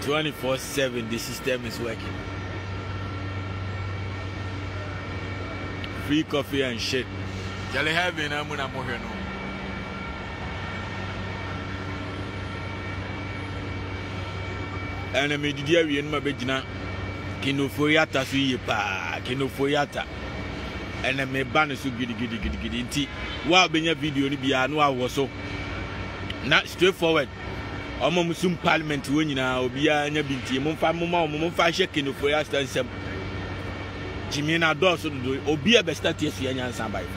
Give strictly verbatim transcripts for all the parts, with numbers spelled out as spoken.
twenty-four seven the system is working. Free coffee and shit. Jolly heaven, I'm gonna move here now. And I made the area in my bedina. Kinofoyata suye pa, Kinofoyata. And I made banners so giddy giddy giddy giddy inti. Wow, be your video ni biya no was so. Not straightforward. Omo musum parliament when you know, Bia and your binti, Mumfa Mumma, Mumfa shaking for your stand. Jimena does so do, or be a best at yes, and somebody.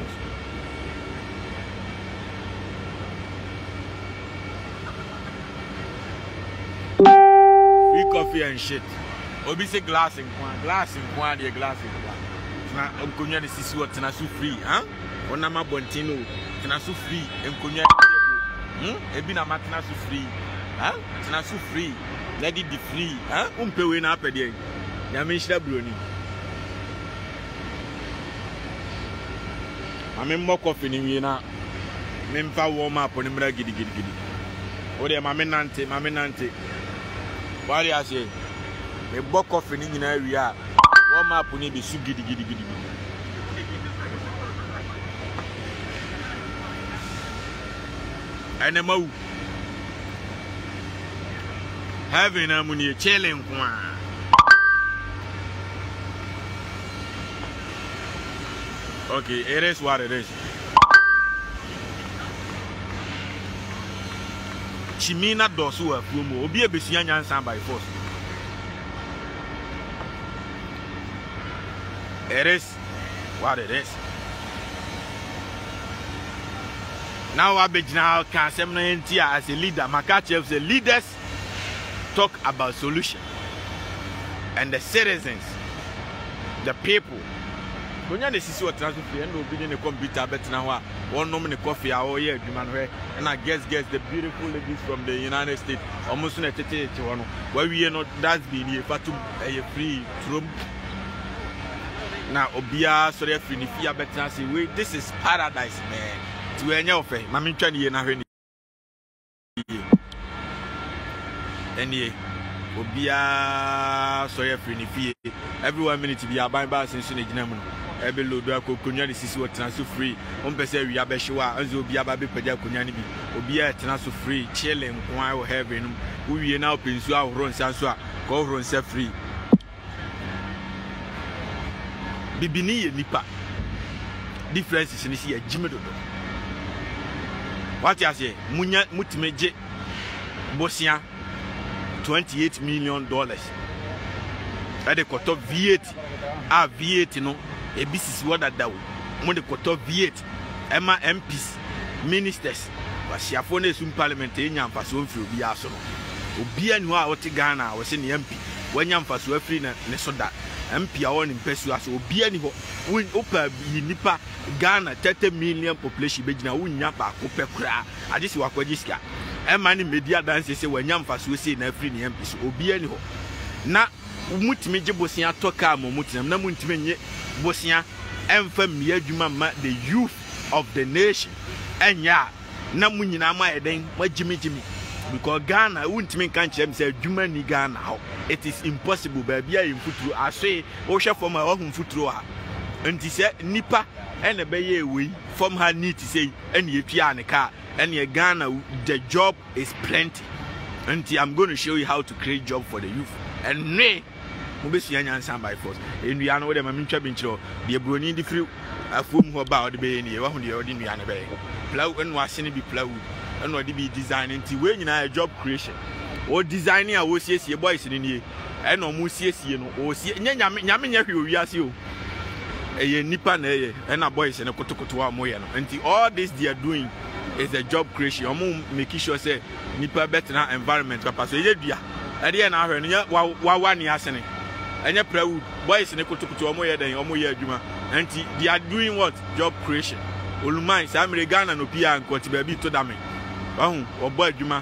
Free coffee and shit. Obi say glass in one, glass in one, the glass in one. Now, I'm going to see what Tanasu free, huh? On Nama Bontino, Tanasu free, and Kunya. Hm? Ebina Matanasu free. Huh? Tanasu free. Let it be free. Huh? Umpe win up again. Yamisha Bruni. I'm in more coffee in Vienna. Memfa warm up on the Mra Giddy Giddy Giddy. Oh, dear, Mamma Nante, Mamma Nante. What do you say? A book coffee in the area. Warm up on the soup giddy giddy giddy. And a move. Having a money chilling one. Okay, it is what it is. Chimina dosu a fumo, be a bisian and by force. It is what it is. Now I be now can seminary as a leader. Makachev the leaders talk about solution. And the citizens, the people. When you see what transfer free and obedient the computer better now, one nominee coffee our year, and I guess guess the beautiful ladies from the United States almost in a tete one where we are not that's been a fatum a free room. Now Obia sorry free fear better say wait this is paradise man. To any of it, Mammy Chani na hweni. Any Obia sorry free fear. Everyone minute to be a bind by since in the Every load of Kunyani is what transfer free. On Pesa, we are Beshua, as will be a baby Pedia Kunyani, Obia transfer free, chilling, while having we are now Pinsua, run Sansua, go run set free. Bibini Nipa. Difference is in this year, Jimmy. What I say, Munya Mutimeje Bosia, twenty-eight million dollars. At the quarter V eight, ah, V eight, you know. A B C what that down. Money quarter V eight, Emma M Ps, ministers, but she phone is in parliament in Yampaso for Biaso. Obia knew what Ghana was in the M P when Yampaso free Nesoda. M P are on in Pesua, so Obia win Opa Nipa Ghana thirty million population Bejina Unyapa Opekra. I just walk with this guy. Emma media dances say when Yampaso say in every M P, so Obia knew. Na Mutmeje Bosia Toka Momutinam, Namuntimenye. Bosia and family the youth of the nation and ya Namunina my then what Jimmy Jimmy because Ghana wouldn't make country say Jumani Ghana. It is impossible, baby. I foot I say Osha for my own foot and he said Nipa and a bay we from her need to say any piano car and your Ghana the job is plenty. And I'm going to show you how to create job for the youth and nay. Mobisi yan san by force. En wi ano dem amintwa binchiro. De broni di free afom ho ba ode be ni e wa hu de ode nua na be. Plow en wase ne bi plow. En ode bi design nti we nyina job creation. O designing a wo siesie boys ni ni. En o mu siesie no o sie nya nyame nyame nya hwe o wiase o. Eye nipa na eye en na boys ne kotokoto wa mo ye no. Nti all this they are doing is a job creation. Omo make sure say nipa better na environment papa so ye dua. E de na hwe no wa wa wa ni asene. And your proud boys in the Kotukutu Omoya than Omoya Juma. And they are doing what? Job creation. Ulumai, Samri Ghana no Pia and Quantibabi to Dame. Oh, or boy Juma.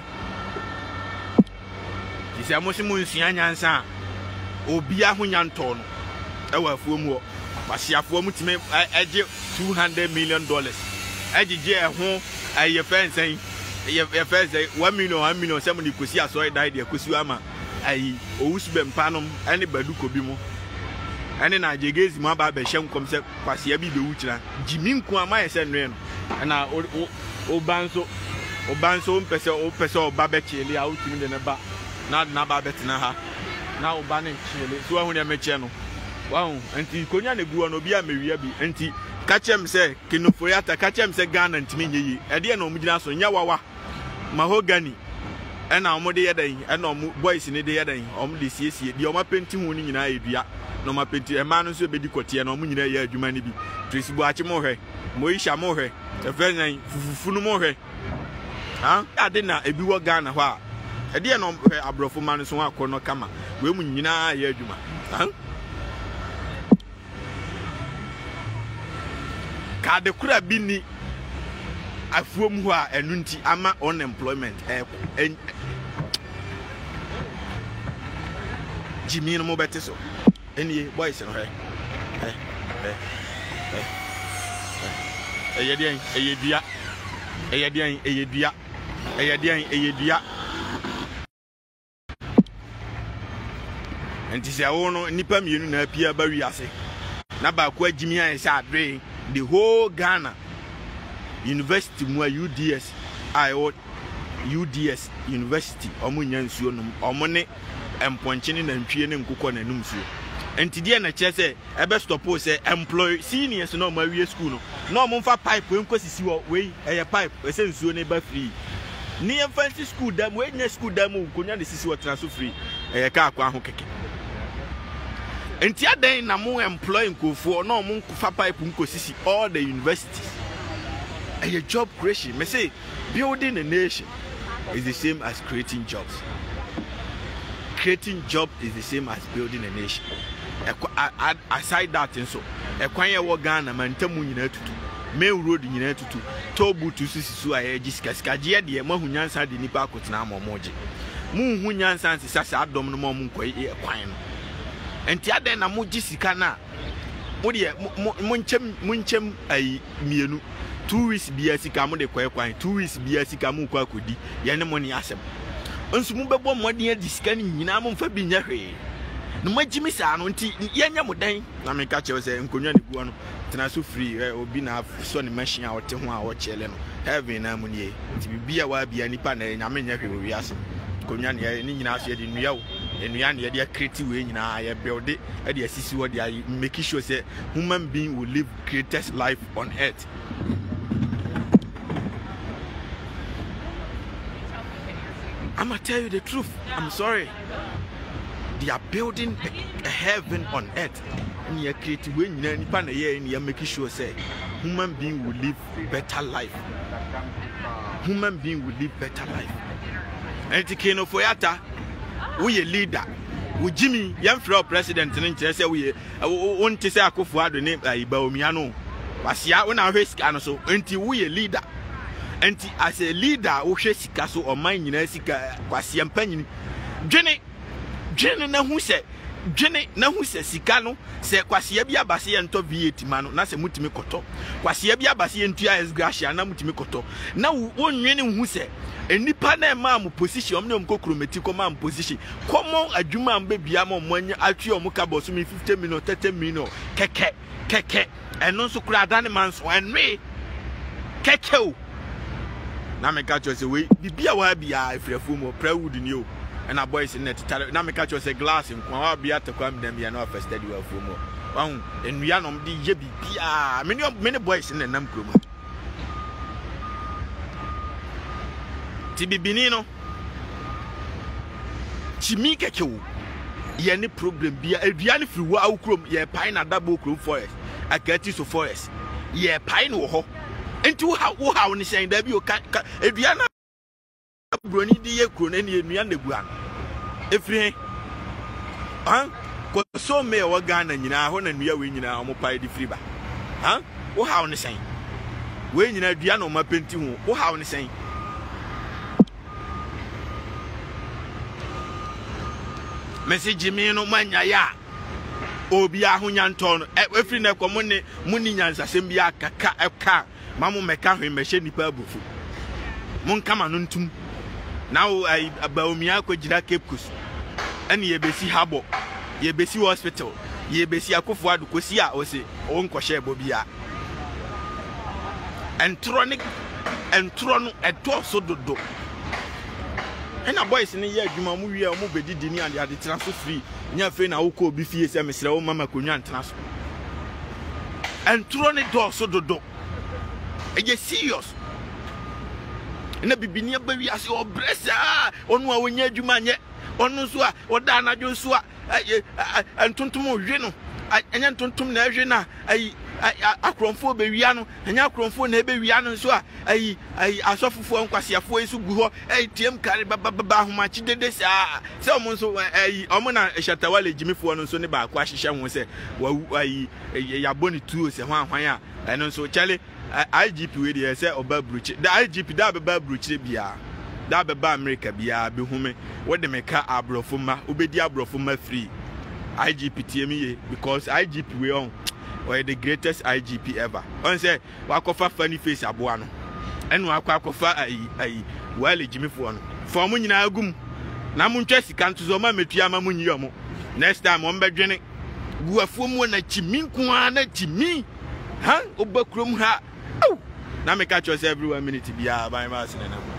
He said, Mosimu Sianyansa. Obia Hunyanton. Our Fumo. But she have formed to make two hundred million dollars. Edgy at home, I your friend saying, your friend say one million, one million, somebody could see a soy died, your Kusuama. ayi owusu bempanom ene baduko bi mo ene na jegezi mo aba be hyem kom se kwase bi be wukyira jimi nko amaye se nwe no na o banso o banso o pese o pese o ba be chele a utimi de ne ba na na ba betina ha na o ba ne chele so ahu ne meche no wow enti konya ne guo no bia mewia bi enti ka chem se Kenofoyata ka chem se Ghana ntimi nyeyi e de na o mugina so nya wawa mahogany ena o de yedan ena o boys ne de yedan o de siesie de o ma penti hu ni nyina edua no ma penti e ma no so be di kote na o nyina ye adwuma ni bi Tracy Boachi mo hwe Moisha mo hwe e fe nyan fufufu no mo hwe ha ade na ebi wo Ghana ho a e de na o hwe abrofo ma no so akono kama we mu nyina ye adwuma ha ka de kura bi ni afuom ho a enu nti ama unemployment eh Jimmy no mo bete so enie boys no he eh eh eh eh yedian eyedua eyedian eyedua eyedian eyedua enti se awo no nipa mienu na apia ba wi ase na ba ko Jimmy an se adre the whole Ghana University mu U D S I O U D S University omo nya nsuo no omo ne emponche ne nantwie ne nkukọ na num suo enti die na che se ebe stop se employ seniors no ma wie school no no mo mfa pipe enkosisi wo we eye pipe ese nsuo ne ba free ni fancy school dam we nya school dam nkonya de sisi wo transfer free eye ka akwa ho keke enti adan na mo employ nkofo no mo mfa pipe nkosisi all the universities. A job creation. Me say building a nation is the same as creating jobs. Creating job is the same as building a nation. Aside that and so, a kwanya wo Ghana man tamu nyina tutu. Main road nyina tutu. Tobu tu sisi su aye jiska skaje de ma hunyansa de nipa akotena amomoje. Mu hunyansa nsisa sa adom no mo nkoy e kwan no. Enti aden na mo jisika na mo de mo nchem mo nchem ai mienu two weeks bia sika mo de kwai kwan two weeks bia sika mo kwa kodi ye ne mo ni asem nso mo bebo modin adi sika ni nyina mo mfa bi nya hwe no magimi sa no nti ye nya mo dan na me ka chewe se nkonwa ne guo no tena so free obi na so ne machine a wote ho a wo chele no heaven na mo ni nti bibia wa bia nipa na nya me nya hwe wo wiase nkonwa ne ni nyina so ye de nua wo enua ne ye de creative we nyina ye build e de asisi wo de make sure say human being will live greatest life on earth. I'm gonna tell you the truth. I'm sorry. They are building a, a heaven on earth. And you are creating when you are here and you are making sure say human being will live better life. Human being will live better life. And the Kenofoyata, we a leader. We Jimmy, young fellow president, and say we want to say I go for the name like Baomiano. But see, when I risk and so until we a leader. And as a leader, who says Sikaso or mine, you know, Sika was yampany. Jenny, Jenny, now who said, Jenny, now who says Sikano, say Quasiabia Bassi and to Viet Mano, Nasa Mutimikoto, Quasiabia Bassi and Tia is Gracia, and Mutimikoto. Now, one meaning who said, a Nipana mam position, no Cokrometico mam position. Come on, a Juman baby, I'm on one Altrio Mukabos, me fifteen minutes, thirty minutes, keke, keke, and also Cradani man's one way. Keke. Na me catch us away. Bibia wa bia ifre fumo prewood ni o. And a boys in net. Na me catch us a glass in kwa bia to kwam dem bia na first study wa fumo. Wan enua no de ye bibia. Many many boys in the nam kroma. Ti bibini no. Chimi keke wo. Ye ni problem bia adua ni firi wo awkrom ye pine na double krom forest. Akati so forest. Ye pine wo ho. Into how how ni saying there be o ka eduana broni di ye kro na ni enua na guan efri han ko so me wo Ghana nyina ho na nua we nyina o pai di free ba han wo how ni saying we nyina dua na o ma penti ho wo how ni saying message me no manya ya obi ahonya nton efri na ko munni munni nyansa sem bia kaka eka mamu meka hwe mehye nipa abufu mun kama no ntum now I Baomia ko jira Cape Coast and ye besi habo, ye besi hospital, ye besi akofwa dukosia or say on koshe bobia. And tronic and tron at torso do do. And a boys in a year, you mamu, we are moving dinner and the other transfer free. Near Fena Oko be fierce and Mister O Mama Kunyan transfer. And tronic torso do do. And you're serious. And a baby near baby as your breast, on one when you man yet, on Nusua, or Dana Josua, and Tuntum Reno, and then Tuntum Najena, I. I cromfo bewiano enya cromfo na bewiano so a ai ai asofofo nkwasiafo esu gu ho ai tiem kare baba homachi dede sa se omo so ai omo na shatawale jimifo no so ne ba kwa hihye ho se wa ai yaboni tuo se hwan hwan a eno so chale I G P we dey say oba bruchi the I G P da baba bruchi bia da baba America bia be hume wo de meka abrofoma obedi abrofoma free I G P tiemi because I G P we on or the greatest I G P ever. On say, wakofa funny face abuano. And wakofa ai ai well Jimmy Fuano. For money na gum. Na munchesi kantu zoma metuama munyomo. Next time on bedrene. Gua fumu na chimin kuana chimi. Huh? Obakrum ha. Oh! Na me catch us every one minute be a by mass in a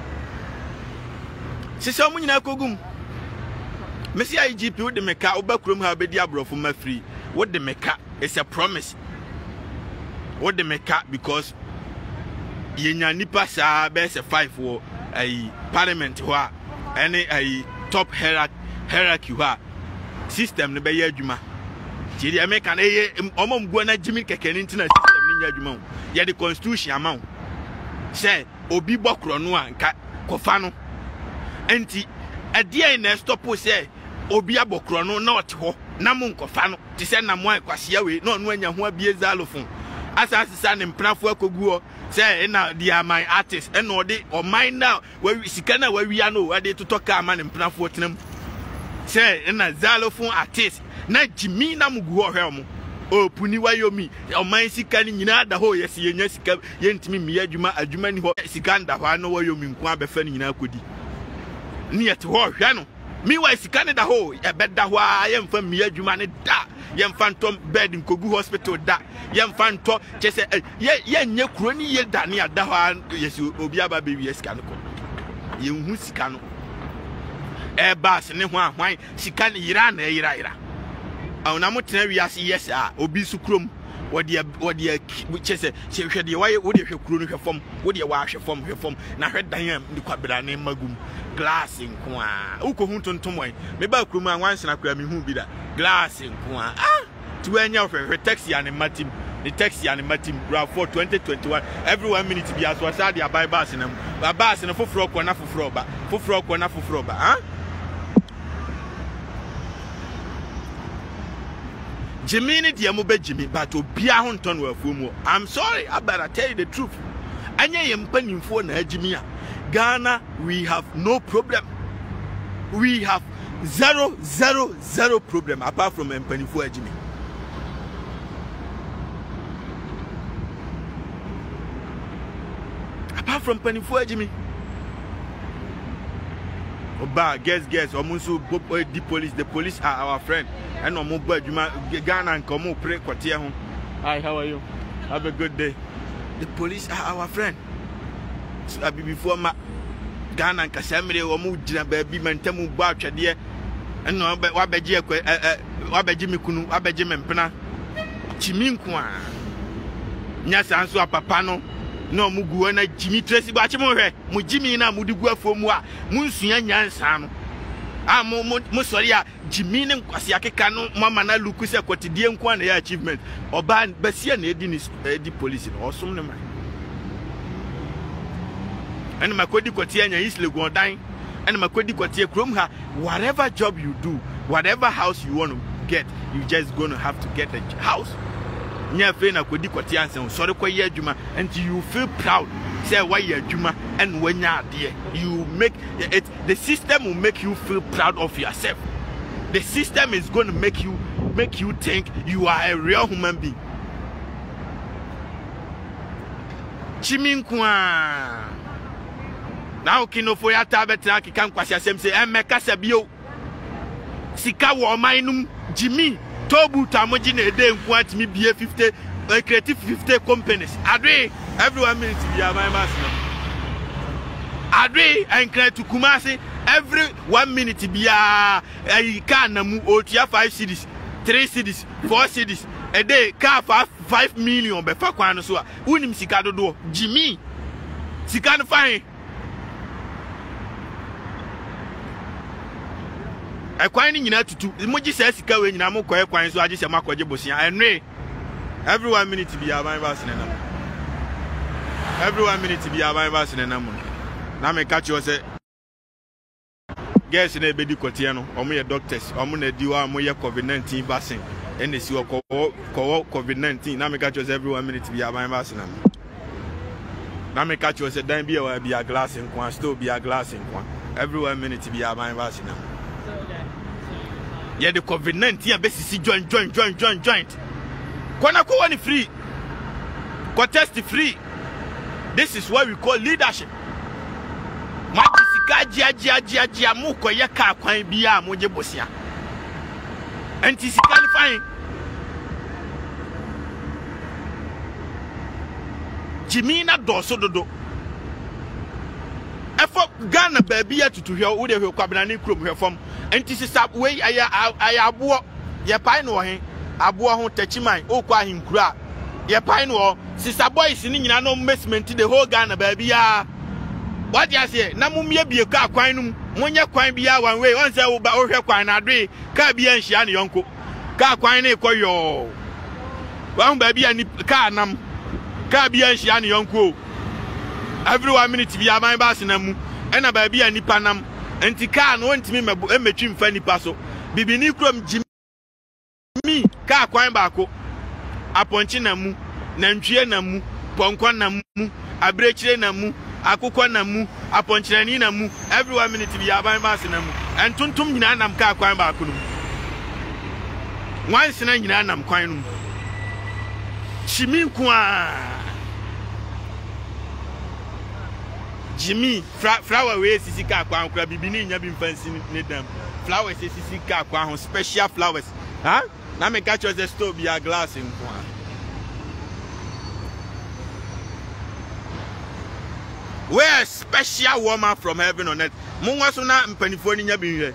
Sisa money na kogum. Messi I G P with the meka obakrum ha be diabro for my free. What the meka? It's a promise. What the make up because yenya nipa sa be se five for a parliament wa any a top hierarchy hierarchy wa system ne be ye adwuma. Ti dey make an eh omom go na jimi keke ni ntina system ni nya adwuma. Ye the constitution amount. Say obi bokro no anka kofa no. Enti e dey na stop say obi abokro no na ote ho na mun kofa no ti se na mo akwase we no no anya ho abie zalofon asa asisa ne mprafo akoguo se na dia my artist e no de o mine now we sika na we wia no we de totoka ama ne mprafo tenam se na zalofon artist na jimi na mugu ho hwe mo o puni wayomi o man sika ni nyina da ho yes yenya sika yentimi mi adwuma adwuma ni ho sika nda ho no wayomi nko abefa ni nyina akodi ni yete ho hwe no mi wa sika ne da ho e beda ho a yemfa mi adwuma ne da yemfa ntom bed nkogu hospital da yemfa nto chese ye ye nye kuro ni ye da ne ada ho yes obi aba be wi sika no ko ye hu sika no e bas ne ho ahwan sika ne yira na yira yira awna motena wi ase yes a obi su krom wodi wodi chese se hwe de waye wodi hwe kuro no hwe fom wodi wa hwe fom hwe fom na hwe dan am de kwabra ne magum glass nko a uko hu tontom wan me ba kuro mu anwanse na kura me hu bi da glass nko a ah tu anya hwe hwe taxi ane matim the taxi ane matim bra for twenty twenty-one every one minute bi aso asa de abai bus na ba bus na foforo ko na foforo ba foforo ko na foforo ba ah Jimmy ni dia mo be Jimmy but obia ho nton wa afumu. I'm sorry, I better tell you the truth. Anya ye mpanimfo na Jimmy a Ghana we have no problem. We have zero zero zero problem apart from mpanimfo Jimmy. Apart from mpanimfo Jimmy. Oba guess guess omunso the police the police are our friend and omo gba adwuma Ghana and come pray kwatie ho. Hi, how are you? Have a good day. The police are our friend. So abi before ma Ghana and kasamre omo gina baabi mantamu gba atwede and no wa beji ekwe wa beji mekunu wa beji mempena chiminko a nya sanso apapa no no mugu na Jimmy Tracy ba che mo hwe mu Jimmy na mu digu afomu a mu nsua nyansa no a mo mo sori a Jimmy ne nkwase akeka no mama na luku se kwatidie nko na ya achievement oba basia na edi ni edi police no osom ne man ene makodi kwati anya isle gondan ene makodi kwati krom ha whatever job you do whatever house you want to get you just going to have to get a house. Nya fe na kodi kwati ansen sorry kwa ye adwuma and you feel proud say why ye adwuma and when ya ade you make it the system will make you feel proud of yourself. The system is going to make you make you think you are a real human being. Chiminkwa now kino for ya tabet na kikan kwasi asem say em meka sabio sika wo man num Jimmy tobu tamoji na ede nko atimi bie fifty uh, creative fifty companies adwe every one minute bia my mass adwe enkra to Kumasi every one minute bia e ka na mu otua five cities three cities four cities a day car for five million be fa kwan so a unim sika dodo Jimmy sika no fine e kwan ni nyina tutu mo gi sa sika we nyina mo koy kwan so agi se makoje bosia enwe every one minute bia my boss na nam every one minute bia my boss na nam na me catch you say guys na ebedi kotie no omo ye doctors omo na di wa mo ye covid nineteen vaccine and they see ko ko covid nineteen na me catch you say every one minute bia my boss na na me catch you say dan bia wa bia glass in kwan still bia glass in kwan every one minute bia my boss na yeah the covid nineteen abesisi join join join join joint kwana ko wani free ko test free. This is what we call leadership. Matisika jia jia jia jia mu ko ye ka kwan bia mo je bosia anti sika ni fine Jimmy na doso dodo efo Ghana baby atutu hwe wo de hwe kwabena ni krom hwe fom anti sisa we aya aya abo ye pai no he abo ho tachiman okwa ahinkura ye pai no sisa boys ni nyina no investment the whole Ghana baby ya what you say na mumye bie ka kwan num munye kwan bia one way on say wo ba wo hwe kwan na dwe ka bia nhia ne yonko ka kwan ne koyo wa ba bia ni ka nam ka bia nhia ne yonko every one minute bia man ba sinamu ena ba bia nipa nam enti ka no ntimi emetwi mfa nipa so bibini krom Jimmy ka kwan ba ko aponchi namu nantwie namu ponkon namu abrechire namu akukwa namu aponchirani namu every one minute bi aban ba namu entuntum nyina nam ka kwan ba ko no once na nyina nam kwan no Jimmy kwa Jimmy flower we sisi ka kwan kra bibini nya bi mfansi ne dam flowers sisi ka kwan ho special flowers ha na me catch us the store bi a glass in kwa where special woman from heaven on earth munwa so na mpanifo ni nya bi hwe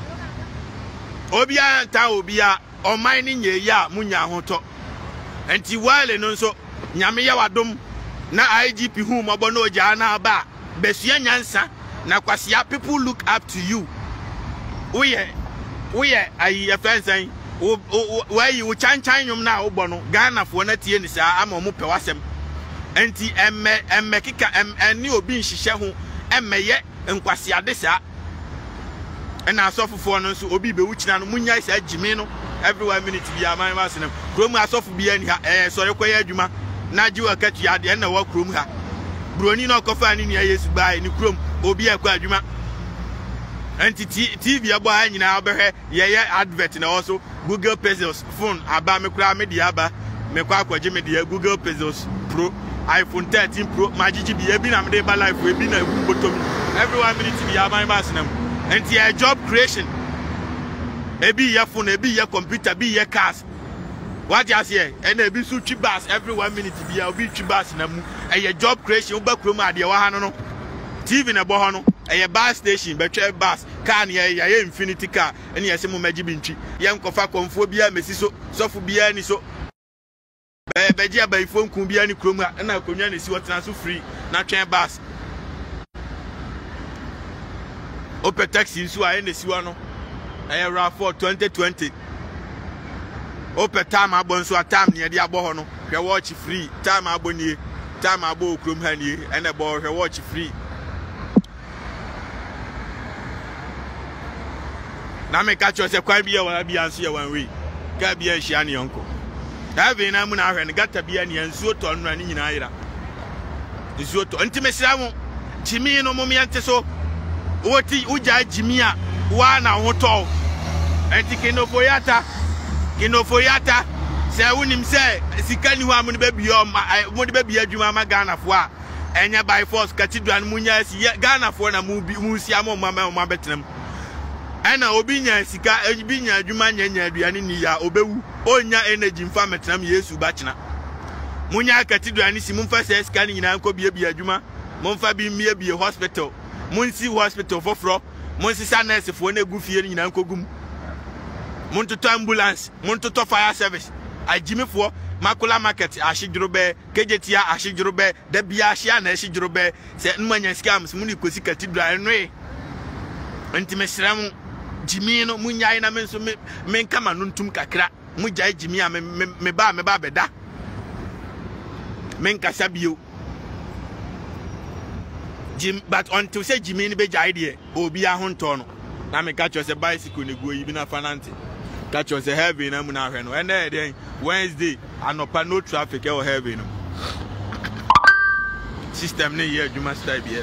obia ta obia oman ni nye ya munya hoto enti wale no nso nyame ya wadom na I G P hu mabo no ja na ba besua nyansa na kwasia people look up to you uye uye ayi efensan wo why you chan chan nyum na wo bono Ghana fo na tie ni sa ama mo pewasem enti emme emme kika eni obi nhihye ho emme ye nkwasia de sa ena asofofo no nso obi be wuchina no munya sa Jimmy no every one minute bia man ma senam krom asofo bia ni ha eh so yekoye adwuma na ji wakatu ya de na wa krom ha broni no kofa ni nia Yesu bai ni krom obi akwa adwuma enti T V abo ha nyina obehwe ye ye advert na also Google Pixels phone aba me kura me dia aba me kwa akwaje me dia Google Pixels Pro iPhone thirteen Pro majiji bi ebi na me de ba life we bi na ebu bottom every one minute bi ya man ba senam enti a job creation ebi ye phone ebi ye computer bi ye cars what you say and ebi su twi bus every one minute bi ya obi twi bus na mu a job creation wo ba krom ade wa ha no no T V na bo ho no a bus station betwe bus car na ye infinity car ene ye se mo magi bi ntwi ye nkofa konfo bia mesi so sofu bia ni so be beji abaifo nkun bia ni krom a na akonwa na si wotena so free na twen bus ope taxi so a ene si wa no a ra for twenty twenty ope time abon so time ne de abo ho no hwe watch free time aboni time abo okrom ha ni ene bo hwe watch free na me catch us e kwan bia wa bia anso ye wan we ka bia nhia ne yonko da be na mu na hwe ne gata bia ne ansuo to no ani nyina ayira nsuo to ntime sira mo Jimmy no mo me ante so woti uja Jimmy a wa na hoto enti kinofoyata kinofoyata se wonim se sika ni ho am ne ba bia mo de ba bia adwuma ma Ghana fo a enya by force cathedral munya si Ghana fo na mu mu si am mo ma ma betenam Ana obi nya sika obi nya adwuma nya nya aduane ni ya obewu onya energy mfa metram Yesu ba kina munya akati aduane si mumfa se sika ni nyina nko bie bie adwuma mumfa bi mie bie hospital munsi hospital foforo munsi sa nurse fo na egu fie ni nyina nko gum muntoto ambulance muntoto fire service ajimefo makula market ashidrobe kejetia ashidrobe da bia ahia na ashidrobe se nmanya scams muni kosi katidra enwe antimesram jimi no munyai na menso men kama nuntum kakra mujai jimi a me ba me ba beda men kasa bio jim but until say jimi ni be jai de obi ahonto no na me catch say bicycle ne go yi bi na fanante catch us heavy na mu na hwe no and then Wednesday anopa no traffic e o heavy no system ne ye adwuma style bi e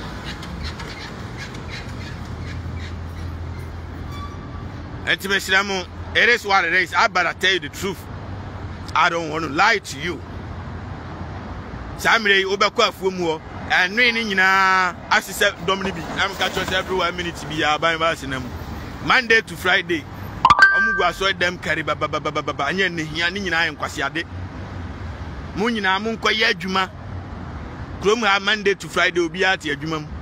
Antimesiramu, it is what it is. I better tell you the truth. I don't want to lie to you. Samire obekwa afuomu and nwe nyina asise domini bi am catch us every one minute bi ya ban ba sinam Monday to Friday omugu aso dem carry baba baba baba anya ne hia ne nyina enkwase ade mu nyina mu nkoye adwuma krom ha Monday to Friday obi ate adwuma mu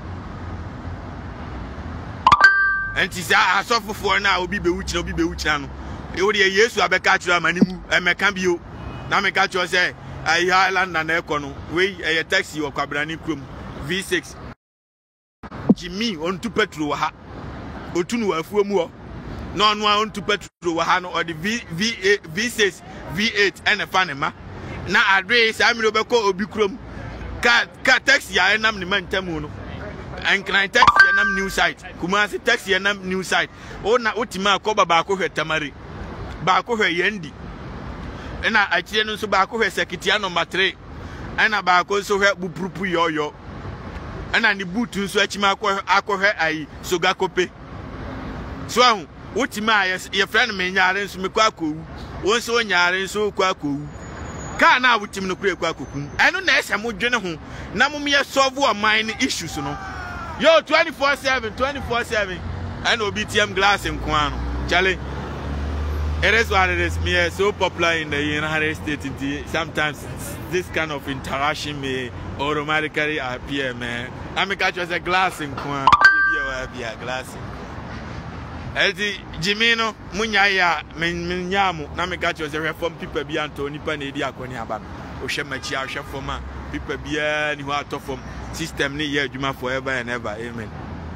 enti sa asofofo na obi bewuchi na obi bewuchi na no e wo de Yesu abeka kira manimu emeka bio na meka cho say ai Highland na eko no we e taxi o kwabrani krom V six Jimmy on to petrol ha otunu afuomu ho no no on to petrol ha no or the V V V six V eight and fanema na address amiro beko obi krom ka ka taxi ya enam ni mantamu no and can I taxi enam new site Kumasi taxi enam new site o na otima akoba ba ko hwetamari ba ko hwe yendi ena akire no so ba ko hwe sekitia number three ena ba ko so hwe bupurupu yoyo ena ni butu so achima akohwe ai soga kope so ahu otima ye friend me nyaare nso me kwa akowu won so nyaare nso kwa akowu ka na wutim no kure kwa akoku eno na ese mo dwene ho na mo me solve o mine issues no yo twenty-four seven twenty-four seven and O B T M glass in Kwano Charlie. It is what it is. Me is so popular in the United States. Sometimes this kind of interaction may automatically appear, man. I mean, catch us a glass in Kwano. Be a glass. Eti Jimino Munyaya Minyamu. Na me catch us a reform people be Antoni Panedi Akoni Abab. Oshemachi Ashafoma. People be any who are tough from system ni ye Juma forever and ever. Amen.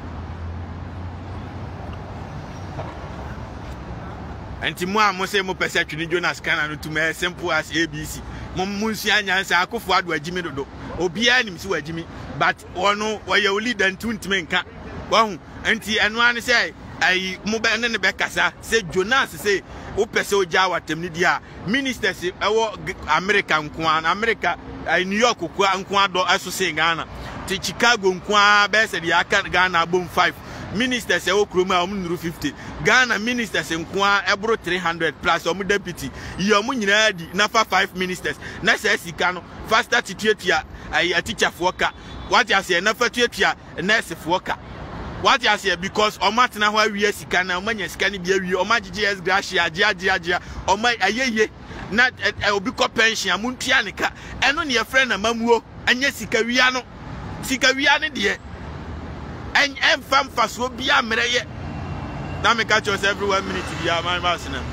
Anti moi mo say mo pese atwini Jonas kana no tuma simple as A B C. Mo munsu anyansa akofo ado agimi dodo. Obi anim si wagimi but ono oye leader ntuntime nka. Wahu anti eno an say ai mo be ne ne be kasa say Jonas say o pese o ja watem ni dia ministers e wo America nkoa America ai New York kwa nkoa do aso say Ghana ti Chicago nkoa be se dia aka Ghana bom five ministers e wo kroma o mnuru fifty Ghana ministers nkoa ebro three hundred plus o deputy yo mu nyina di na fa five ministers na se sika no faster tituatua ai a teacher for ka what you say na fa tuatua nurse for ka what you say because o matena ho awie sika na o manya sika ni bia wie o magigi yes gracia agia agia agia o mai ayeye na obi ko pension amuntua ne ka eno ne ye friend na mamuo anya sika wia no sika wia ne de en en fam faso bia mereye na me catch us every one minute bia man bass na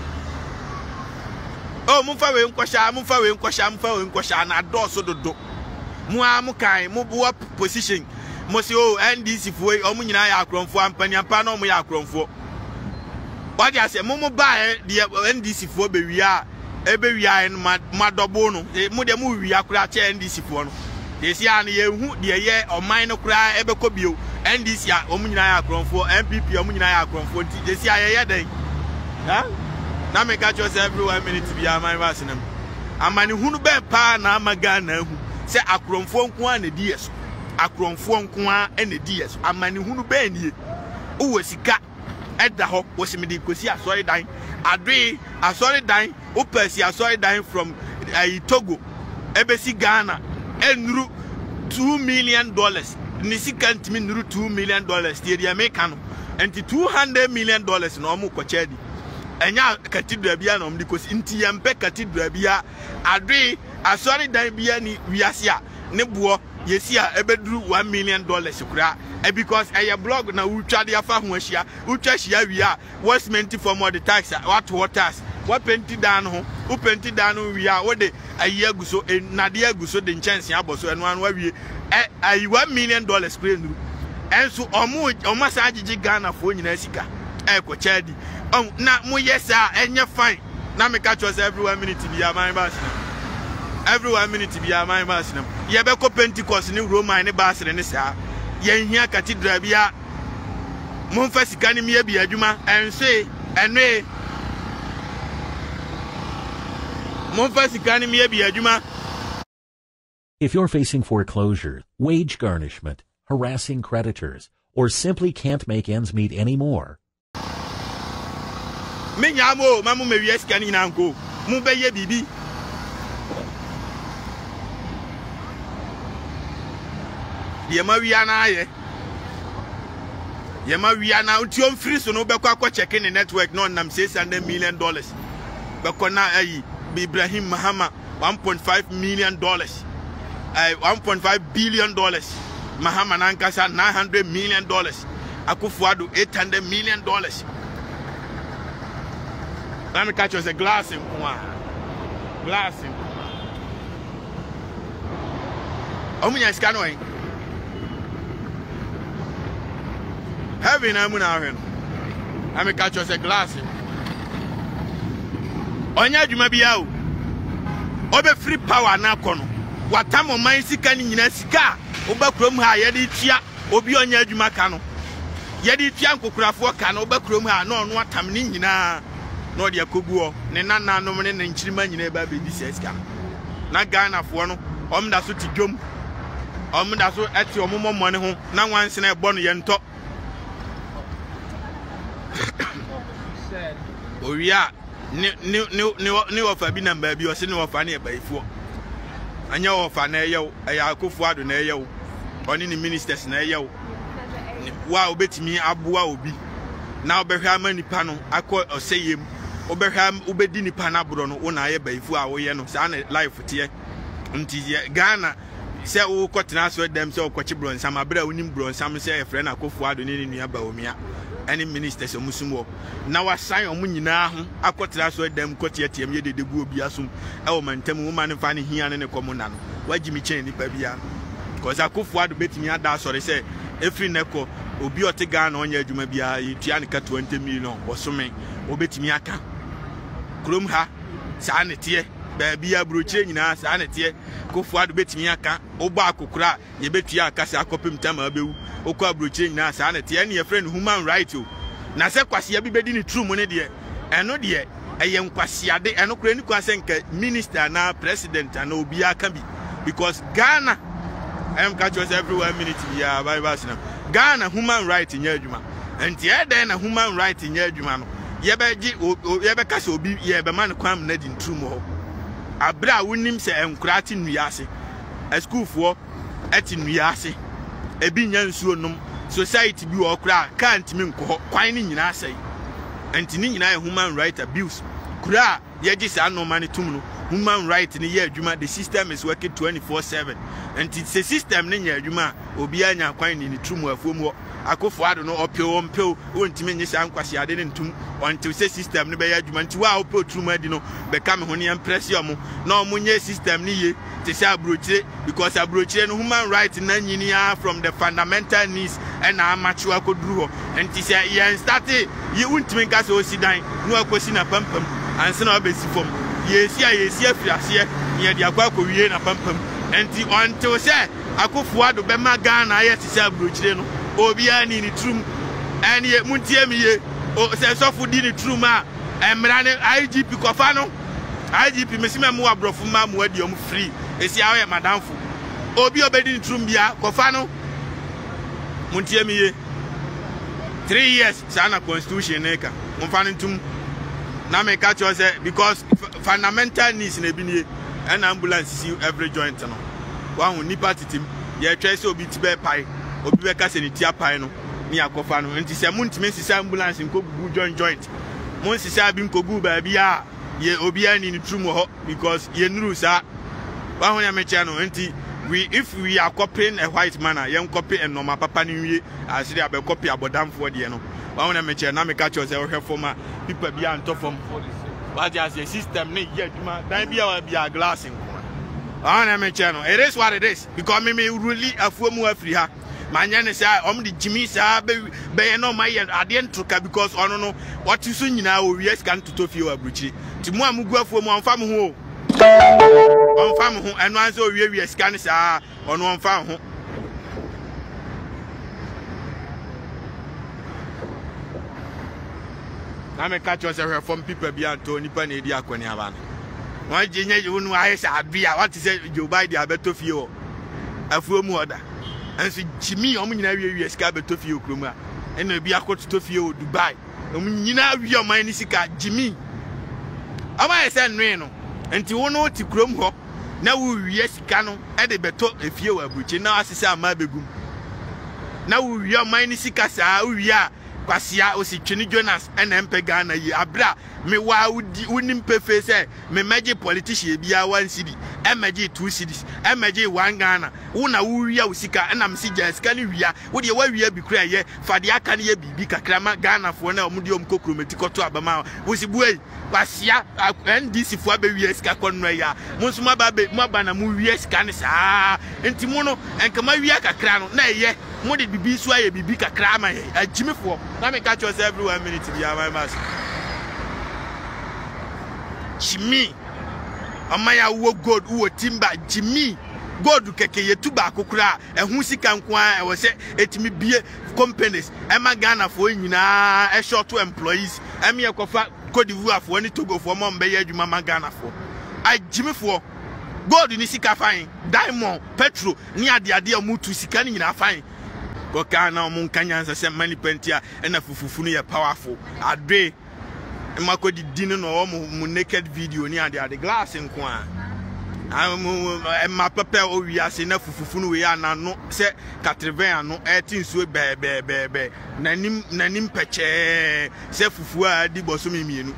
oh mumfa we nkosha mumfa we nkosha mumfa we nkosha na do so dodo mu am kan mu bo position mo se oh N D C fo o mu nyina ya akronfo ampani ampa na o mu ya akronfo what you say mu mu ba de N D C fo be wia ebe wia en ma dobo no mu de mu wia kura che N D C fo no desi an ye hu de ye oman no kura ebe ko bio N D C a o mu nyina ya akronfo M P P o mu nyina ya akronfo desi ayeye den ha na me catch us every one minute bia man bass nam amani hunu be pa na amaga na hu se akronfo nko an di yeso akronfo nko an na di yeso amani hunu be nie o sika eda ho wo se me di kosi asori dan adwe asori dan o pesi asori dan from uh, Togo ebesi Ghana enuru two million dollars ni sika ntimi nuru two million dollars tie dia meka no enti two hundred million dollars no omo koche di enya cathedral bia na omdi kosi nti yempe cathedral bia adwe asori dan bia ni wiase a ne boɔ yesi a ebeduru one million dollars kura e because eye blog na utwa de afa ho ahia utwa hia wi a what's meant for more the tax what waters what penti dan ho u penti dan wi a wo de ayi aguso nade aguso de nchance aboso eno anu awie e ayi one million dollars kura nuru enso omo omo sa agigi Ghana fo nyina sika e ko chadi na mo yesa enye fine na me catch us every one minute bi aman bass every one minute bi aman bass na ye be ko Pentecost ni Roman ni bass ne sa ye hia cathedral bia mo fa sika ni me bi adwuma enso eno mo fa sika ni me bi adwuma. If you're facing foreclosure, wage garnishment, harassing creditors, or simply can't make ends meet anymore, me nyamo mamu me wies kan ina nko mu be ye bibi ye ma wia na ye ye ma wia na utiom free so no be kwa kwa check in network no nam six hundred million dollars be kona ayi Ibrahim Mahama one point five million dollars uh, one point five billion dollars Mahama nankasa nine hundred million dollars Akufo-Addo eight hundred million dollars. Let me catch us a glass in one. Glass in. Omunya scanway. Heavy na muna hen. Let me catch us a glass in. Onya djuma bia o. Obe free power na kono. Watamo man sika ni nyina sika. Oba krom ha ye di tia obi onya djuma ka no. Ye di tia nkokurafo ka no oba krom ha no no atam ni nyina. No dia koguo ne nana no ne ne nchirima nyina ba be di seska na Ghana fo no omda so ti dwom omda so eti omommo ne ho na wanse na ebo no ye nto oria ni ni ni ni ofa bi na ba bi o se ni ofa na e baifo anya ofa na eyew eya Akufo-Addo na eyew oni ni ministers na eyew wa obetimi aboa obi na obehwa manipa no akọ oseyem obehwa obedi nipa na bro no wona aye baifu a wo ye no sa na life tie nti Ghana se wo kotena so dem se okochi bro nsam abra onim bro nsam se e friend Akufo-Addo ni ni nua ba omia any ministers omusumo na wasan omu nyina ho akotena so dem kotie tiem ye dedegu obi asum e wo mantam wo man fa ne hia ne ne komuna no wagimi chen nipa bia because Akufo-Addo betimi ada sori se every neko obi ote Ghana onye adwuma bia yitua ne ka twenty million bosome obetimi aka krom ha saa ne tie ba bia brochire nyina saa ne tie Akufo-Addo betimi aka ogba akokura ye betua aka saa kopem tama abewu okwa brochire nyina saa ne tie ne ye friend human right o na se kwase bi bedi ne true mo ne de eno de eye nkwase ade eno kura ni kwase nka minister na president na obi aka bi because Ghana I'm catch us every one minute yeah bye bye now Ghana human right in adwuma enti e den na human right in adwuma no ye be gi ye be kase obi ye be man kwam na di ntrum ho abra wonim se enkurati nuase a school for eti nuase e bi nya nsuo nom society bi okra can't me nko kwan ni nyina asai enti ni nyina human right abuse kura ye gi sa no man tum no human right ni ye adwuma the system is working twenty-four seven and it's a system ni nya adwuma obi anya kwan ni ni trum afuom Akufo-Addo no opeo ompeo wontimi nyi sa nkwase ade ne ntum until say system ni be ya adwuma nti wa opeo trum adi no be ka me ho ne impression mo na omunye system ni ye te say abrochire because abrochire no human right na nyinia from the fundamental needs and amachu akoduru ho nti say ye start ye wontimi nka so sidan no akosi na pampam anse na obesi fom yesi a yesi afiase ye de akwa kowie na pampam enti until say Akufo-Addo be ma Ghana ye te say abrochire no obi ani ni trum ani ye muntie mi ye o se sofu di ni trum a emra ne I G P kofa no I G P mesima mu abrofu ma mu adi om free esi awe madamfo obi obedi ni trum bia kofa no muntie mi ye three years sana constitution neka mfa ntum na me catch us because fundamental needs na bi ni an ambulance see every joint no wa hu nipa titim ye twa se obi tibe pai obi be ka se ni tia pai no ni akofa no nti se muntime sisa ambulance nkogugu joint joint mon sisa bi nkogu ba bia ye obi ani ni trum ho because ye nuru sa wa honya mecha no nti we if we are copying a white man yen copy a normal papa ni wie asiri abe copy abodamfo de no wa honya mecha na me catch say ohwe forma people bia ntọ form what as a system ni ye aduma dan bia wa bia glass nko wa honya mecha no it is what it is because me me really afuomu afri ha manya ne say om di Jimmy sa be be no my ade ntroka because ono no what you so nyina o wies kan tutofie wa bruchi ti mu amugu afuomu amfa mo ho on fam ho eno anse o wie wie sika ne saa ono on fam ho na me catch us here from people bi anto nipa na edi akoni aba no won jenye you no aye sa bia what say Joe Biden abetofie o afuomu oda anse Jimmy om nyina wie wie sika abetofie okromu a eno bi akotofie o Dubai om nyina wie o man ni sika Jimmy ama ese nwe no enti wono ti krom ho na wo wie sika no e de beto efie wa buchi na asese ama begum na wo wie o man ni sika saa wo wie a kwasia ositwini Jonas ena mpe Ghana yi abra me wa woni mpe fe se me magi politician bia one city e magi two cities e magi one Ghana wo na wo wie o sika ena msi ja sika ni wie wo de wa wie bi kura ye fade aka ne ye bibi kakrama Ghana fo na omudi omkokrometi koto abama wo si buei kwasia N D C fo abe wie sika konno ya mo nsuma ba be mo ba na mo wie sika ne saa enti mo no enkama wie kakra no na ye mo de bibi so aye bibi kakra ma ye Jimmy fo na me catch us every one minute bia my mass Jimmy amaya wo gold wo timber Jimmy gold keke yetu ba kokura ehun sika nko a e wo se etimi bie companies e ma Ghana fo nyina e short to employees e me ekofa Cote d'Ivoire fo ni Togo fo mo mbe ye adwuma ma Ghana fo ai Jimmy fo gold ni sika fine diamond petrol ni ade ade amutu sika ni nyina fine ko kana mo nkanyansa se mani pentia e na fufufu no ye powerful ade e mako di dinu no mo naked video ni ade ade glass nko a e ma pepe o wi ase na fufufu no we ya na no se eighty ano e tinsuo be be be be nanim nanim peche se fufu a di boso memienu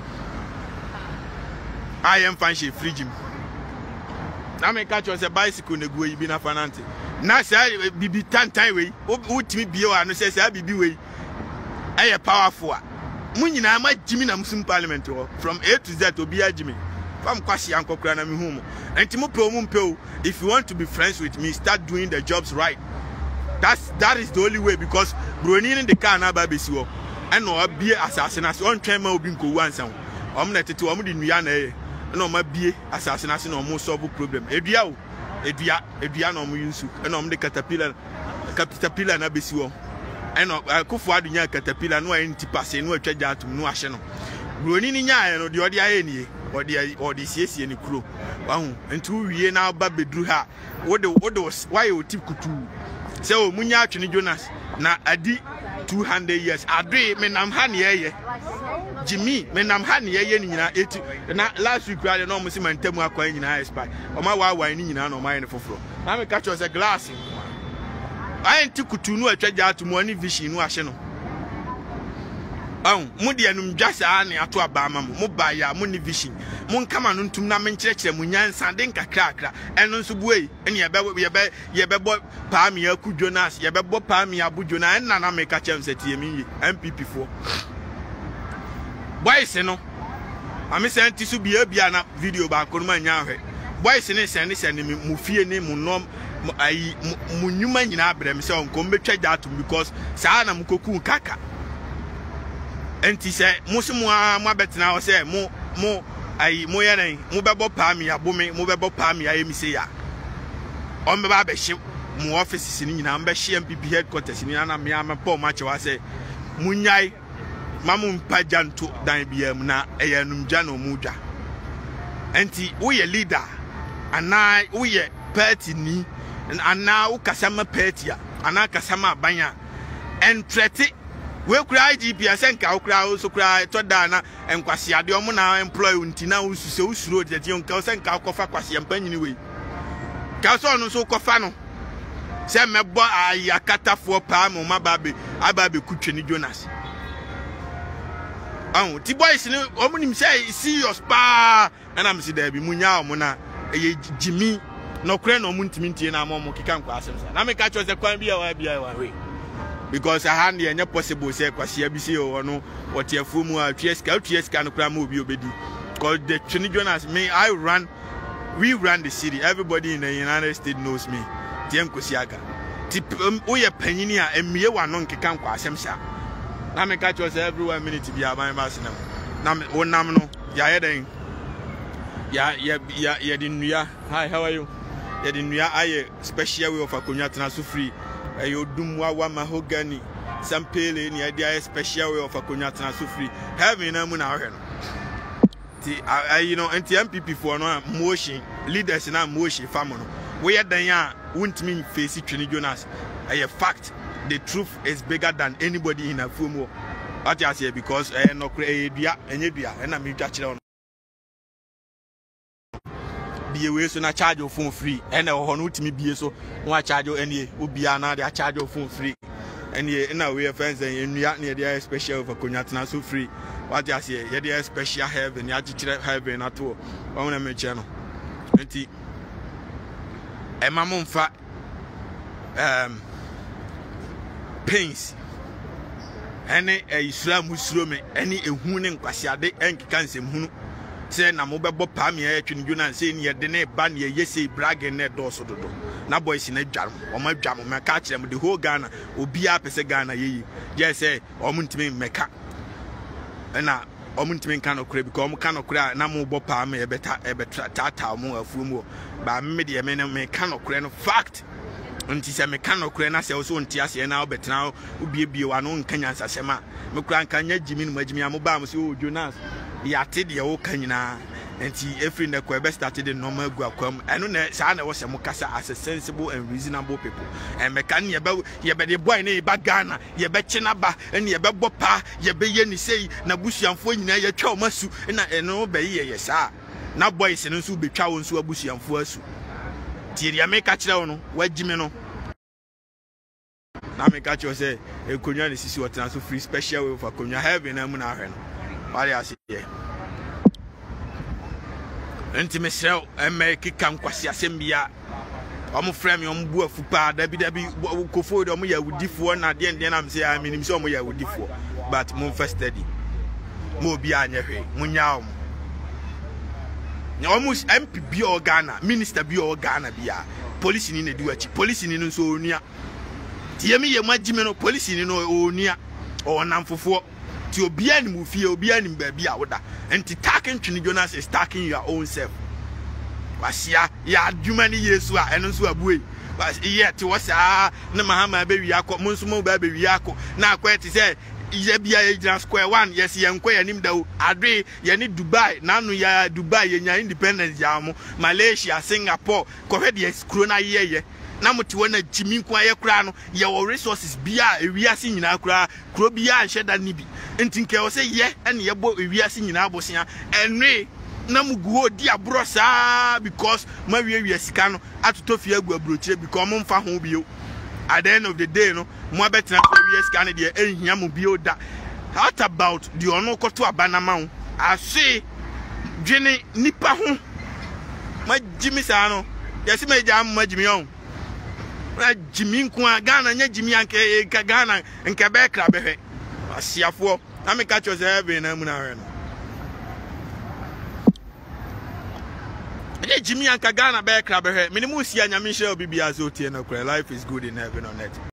I am fancy fridge na me catch us a bicycle na guo yi bi na fanante na say bibi tantan we utimi bie wa no say say bibi we e powerful a mu nyina ma Jimmy na musum parliament ho from A to Z obi a Jimmy fam kwasi ankokura na me hu enti mo pe mo pe if you want to be friends with me start doing the jobs right. That's that is the only way because broni in the car na ba besi wo e no abie asase na so on twen ma obi nkowu ansan om na tete om di nua na e no ma bie asase na se no mo solve problem edua o edua edua no mo yinsu e no om de caterpillar caterpillar na besi wo e no kufu adunya caterpillar no en tipase no atwa jatum no ahye no broni ni nya no de odi aye nie odi odi siesie ni kuro wahu ntu wie na ba bedru ha wo de wo de why o tip kutu se o munya atwene Jonas na adi two hundred years ade me nam ha ne ye Jimmy me nam ha ne ye ni nyina eighty na last week ra no mo si mantamu akwan nyina expire o ma wa wa ni nyina no ma ye ne foforo na me catch us a glass ayi nti kutu no atwa ja atum ani vision no ahye no awu mu de anum dwasa ne ato abama mo mo ba ya mo ni vision mo nkama no ntum na menkyerɛkyerɛ mo nyansa de nkakrakra eno nso buei ene ye be ye be ye be bo paami aku Jonas ye be bo paami abu Jonas en na na me ka kyerɛ msetie mi M P P fo boys no ami senti so bia bia na video ba ko no ma nya hwe boys ne sen ne sen ne mu fie ne mu nom ayi mu nyuma nyina abrem se on ko mbetwa datum because saa na mu koku kaka enti se mo se mo mo betena o se mo mo ai mo yenen mo bebo paami abome mo bebo paami ayi mi se ya on be ba be hye mo offices ni nyina mbe hye M P P headquarters ni na me am pa o ma chewa se munyai mamu mpajanto dan biam na eyanum gya no mu dwa enti wo ye leader ana wo ye party ni ana wo kasama party ana kasama banya entrete we kura I G P asenka wo kura so kura to da na enkwase ade omo na employ untina wo suse wo suro de de onka asenka kofa kwase empanyini we ka so no so kofa no say mebo ayakata for pa mo mababe ababe kutwani Jonas oh ti boys ni omunim say serious pa and am see there be munya omo na eye Jimmy no kre no muntimi ntie na mo kika nkwa asem sa na me ka cho se kwan bia wa bia wa we because I hand the possible say kwase bi say o no what afu mu a tieska tieska no kra ma obi obedi because the Trini Jonas me I run we run the city. Everybody in the United States knows me. Tiem Kosiaga. Ti oye panyini a emie wa no nkeka nkwa asem sha. Na me ka cho say everywhere minute bi aban ba senam. Na me wonam no ya ye den. Ya ya ya ya di nua. Hi, how are you? Ya di nua aye special way of akonya tena so free. Ayo dum wa wa mahogany. Sampele ni aye special way of akonya tena so free. Heaven na mu na hwe no. I, you know, anti M P P for no motion leaders na motion family. We are then won't mean face Trini Jonas. A fact, the truth is bigger than anybody in a fumo. What I say because I no create dia and dia and I'm touch on. Be away so na charge your phone free and a honor to me be so one charge your any ubiana they charge your phone free. And ye in a way of friends and near the special for Kunyatna so free. What I say, ye the special heaven, ya teacher heaven at all. I want to make channel. Twenty a mamon fat um pains. Any a Islam Muslim, any a hooning Quasiade and Kansem Hunu. Say na mobile pammy, Trini Jonas saying ye dene ban ye yesi brag and net door so do. Na boys in a jam or my jam, my catch them with the whole Ghana or be up as a Ghana ye. Yes, say, or Muntime Mecca. And now, Omuntime cannot crib because I cannot cry. No more bopa me a better a better tata more of fumo. But media men may cannot cry. Fact, and tis a mechanical crane as also on Tias and now, but now will be be one own Kenyans as a man. Mukran Kanya Jimmy Majimia Mobam, so Jonas. Yatid your old Kenya. And see, every the Quebec started in normal Guacom. And on that, Sana was a Mukasa as a sensible and reasonable people. And Mecani about ye be the boy named Bagana, ye bet Chenaba, and ye bet Bopa, ye be yenny say, Nabushi and Fuina, ye chow masu, and I know be ye, sir. Now boys and so be chow and so abushi and fuasu. Tiria make catch down, where Jimeno. Now make catch you say, a Kunya is what so free special way for Kunya heaven and Munahan. What I say, yeah. Enti mesrel emeki kan kwase asembia omo frame omo bu afupa dabi dabi kofo de omo yawudifo na de de na mse ya minim se omo yawudifo but mo first study mo bi anya hwe munya omo nya omo M P bi o Ghana minister bi o Ghana bia police ni na di wachi police ni no so onua tie me ye magime no police ni no onua o namfofo ti obia ni mu fie obia ni baabi a woda enti taking Trini Jonas is taking your own self wasia ya adwuma ni Yesu a eno so abuei was ye ti wasa na mahama be wi akọ monso mo ba be wi akọ na akọ ti say ye bia ye gina square one yes ye nkọ ye nim da o adwe ye ni Dubai na no ya Dubai ye nya independence ya mo Malaysia Singapore ko hwe de skuro na ye ye na muti wona Jimmy kwa ye kura no ye wo resources bia ewiase nyina kura kuro bia nheda ni bi enti nke wo se ye ene ye bo ewiase nyina abosia enwe na muguo di abro saa because ma wie wie sika no atoto fie agu abrochire because mo mfa ho bio at the end of the day no mo abetina wie sika no de ehia mo bio da. What about the ono koto abanama ho ase dwene nipa ho ma Jimmy saa no yesi ma ja ma Jimmy on Jimmy nkwa Ghana nya Jimmy anke ka Ghana nke be kra behwe asiafo na me ka cho say be na mu na hwe no e Jimmy anka Ghana be kra behwe me ne mu sia nya me share obi bia so tie no kra life is good in heaven on earth.